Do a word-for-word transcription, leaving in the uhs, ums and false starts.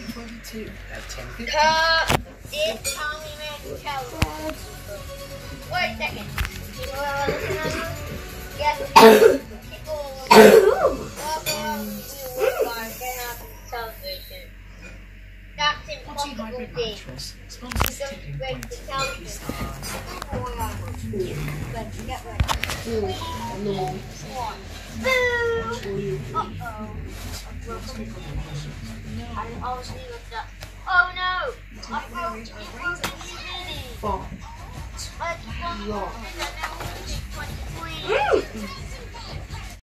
twenty-two. That's ten fifty. Cut this Tommy Man challenge. Wait a second. People are listening. Yes. People welcome to our television. That's impossible thing. It's going to break the television. Let's get ready. One. Boo! Uh-oh. I obviously looked up. Oh no! I broke it broke the humidity. Four. Let's go. twenty-three.